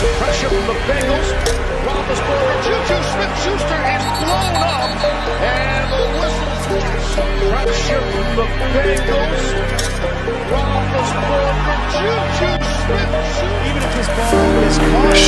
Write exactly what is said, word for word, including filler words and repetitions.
Pressure from the Bengals. Roethlisberger, Juju Smith-Schuster is blown up, and the whistle. Pressure from the Bengals. Roethlisberger, Juju Smith-Schuster. Even if his ball is caught.